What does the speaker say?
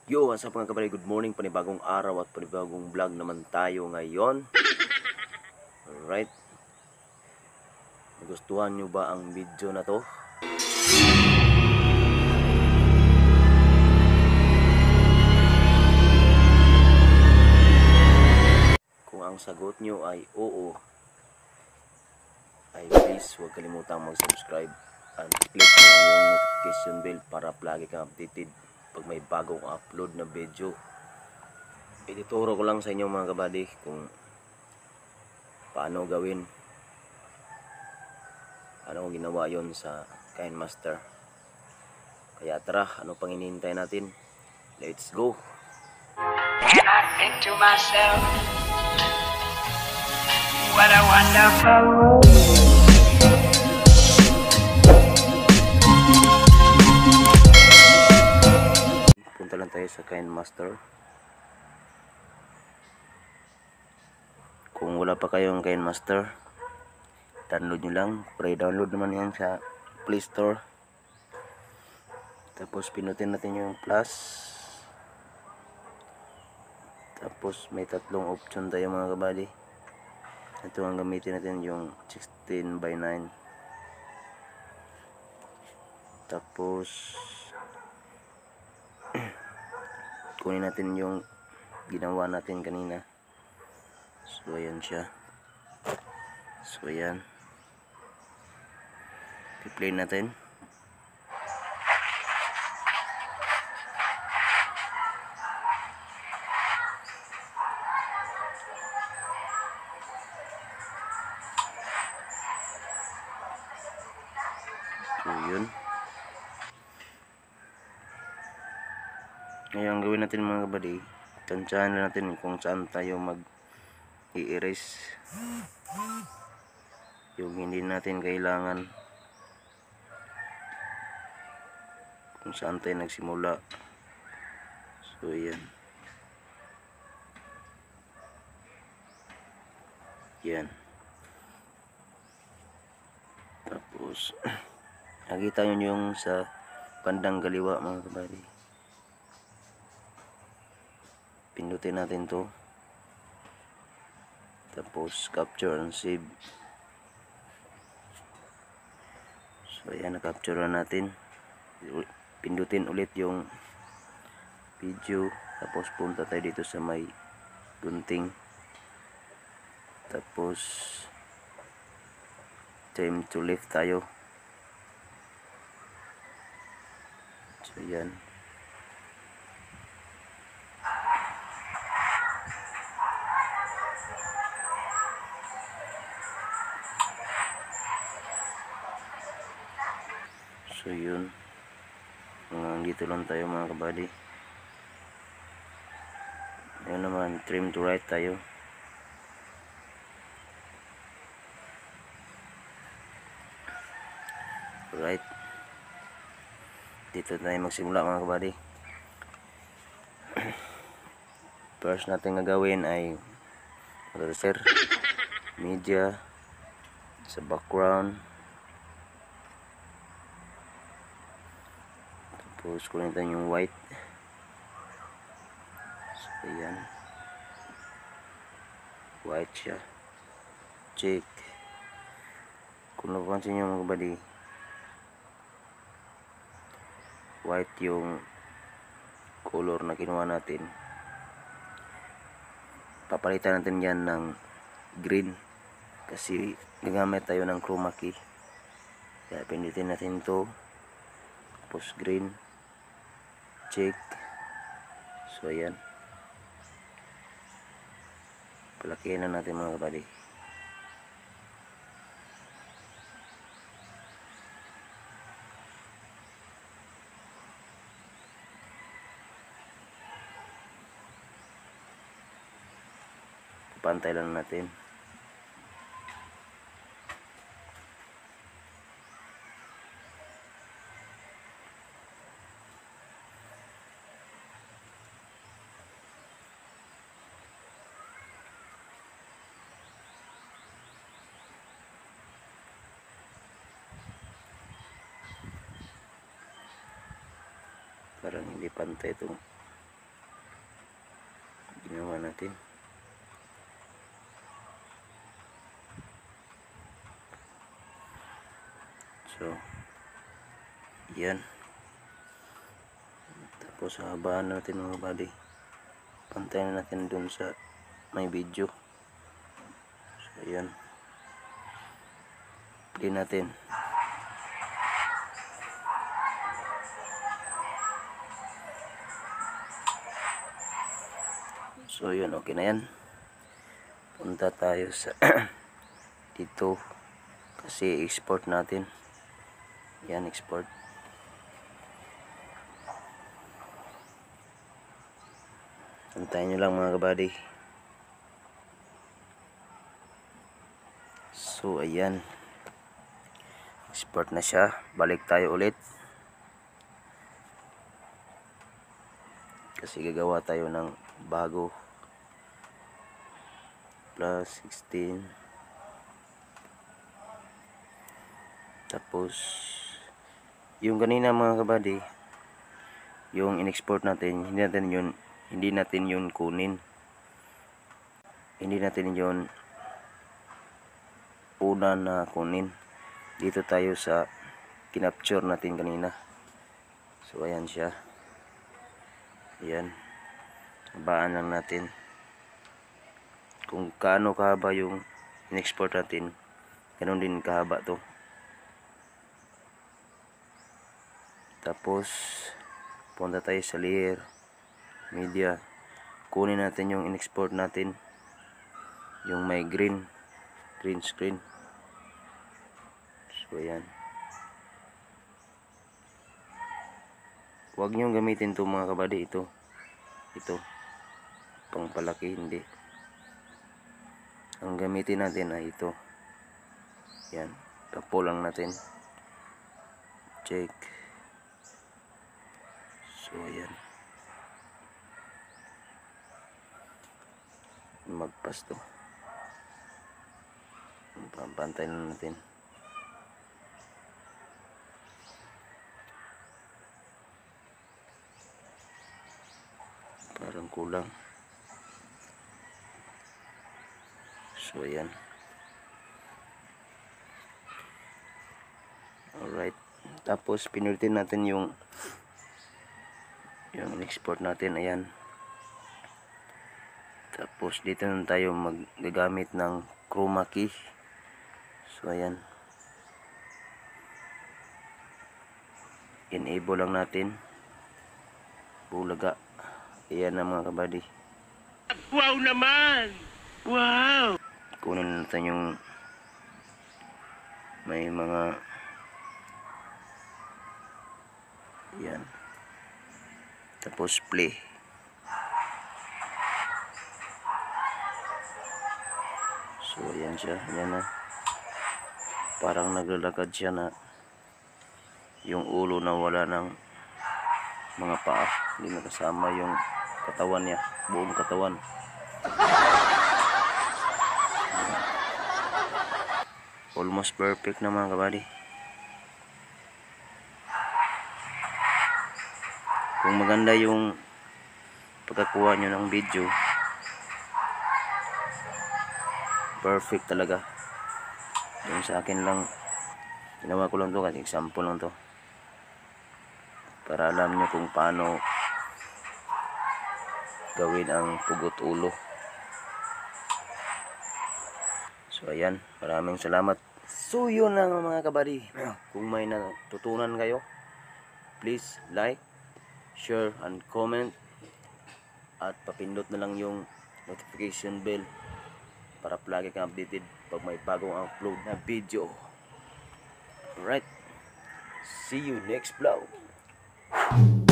Yo, what's up mga kabali? Good morning, panibagong araw at panibagong vlog naman tayo ngayon. Alright. Nagustuhan nyo ba ang video na to? Kung ang sagot nyo ay oo, ay please huwag kalimutang mag-subscribe and click mo lang yung notification bell para lagi kang updated pag may bagong upload na video. Ituturo ko lang sa inyo mga kabady kung paano gawin. Ano ginawa yon sa KineMaster. Kaya tara, ano pang hinihintay natin? Let's go! And I think to myself, what a wonderful world. Punta lang tayo sa KineMaster. Kung wala pa kayong KineMaster, download nyo lang. Pre-download naman yan sa Play Store. Tapos pinutin natin yung plus. Tapos may tatlong option tayo mga kabady. Ito ang gamitin natin, yung 16:9. Tapos kunin natin yung ginawa natin kanina. So ayan siya. So ayan, i-play natin. So yun. Ngayon gawin natin mga kabady, tansyahan na natin kung saan tayo mag-i-erase yung hindi natin kailangan, kung saan tayo nagsimula. So yan. Yan. Tapos nakita nyo yung sa bandang kaliwa mga kabady. Pindutin natin to. Tapos capture and save. So ayan, na-capture na natin. Pindutin ulit yung video. Tapos punta tayo dito sa may gunting. Tapos time to left tayo. So yan. So yun. Dito lang tayo mga kabady. Ayan naman, trim to right tayo. Right. Dito tayo magsimula mga kabady. First natin gagawin ay sir, media, sa background. Tapos kunin natin yung white. So ayan, white siya. Check. Kung napansin nyo mga kabady, white yung color na kinuha natin. Papalitan natin yan ng green kasi gagamit tayo ng chroma key. Kaya pindutin natin to. Tapos green. Check. So ayan, palakihin na natin mga kabady. Pantay lang natin. Parang hindi pantay itong ginawa natin. So yan, tapos habaan natin mga kabady, pantayin natin dun sa may video. So yan, play natin. So yun, okay na yan. Punta tayo sa dito kasi export natin. Yan, export. Antayin nyo lang mga kabady. So ayan, export na siya. Balik tayo ulit kasi gagawa tayo ng bago. Plus 16. Tapos yung kanina mga kabady, yung in-export natin, hindi natin yun kunin. Hindi natin yun una na kunin. Dito tayo sa kinapture natin kanina. So ayan siya. Ayan, habaan lang natin kung kaano kahaba yung in-export natin, ganun din kahaba to. Tapos punta tayo sa layer, media, kunin natin yung in-export natin, yung may green screen. So ayan, huwag nyo gamitin to mga kabady. Ito pang palaki, hindi. Ang gamitin natin ay ito. Yan, tapo lang natin, check. So ayan, magpas to, pantay na natin. Parang kulang. So ayan, alright. Tapos pinulitin natin yung export natin. Ayan, tapos dito na tayo magagamit ng chroma key. So ayan, enable lang natin, bulaga. Ayan na mga kabady. Wow naman! Wow! Kunin natin yung may mga yan, tapos play. So ayan siya, ayan na, parang naglalakad siya na yung ulo na wala ng mga paa, hindi nakasama yung katawan niya, buong katawan. Almost perfect na mga kabady. Kung maganda yung pagkakuha nyo ng video, perfect talaga. Yung sa akin lang, ginawa ko lang to kasi example lang to, para alam nyo kung paano gawin ang pugot ulo. So ayan, maraming salamat. So yun lang mga kabady. Kung may natutunan kayo, please like, share, and comment. At papindot na lang yung notification bell para palagi kang updated pag may bagong upload na video. Alright, see you next vlog.